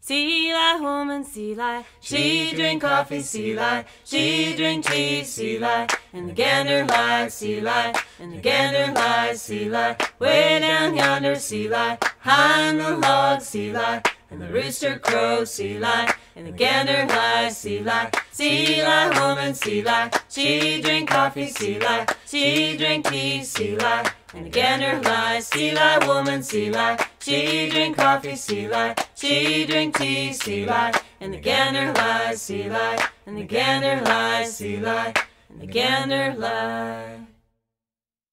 Sea life woman, sea life, she drink coffee, sea life, she drink tea, sea life, and the gander lies, sea life, and the gander lies, sea life, way down yonder, sea life, behind the log, sea life, and the rooster crows, sea life, and the gander lies, sea life woman, sea life, she drink coffee, sea life, she drink tea, sea life, and the gander lies, sea life woman, sea life, she drink coffee, sea life, she drink tea, sea life, and the gander lies, sea life, and the gander lies, sea life, and the gander lies.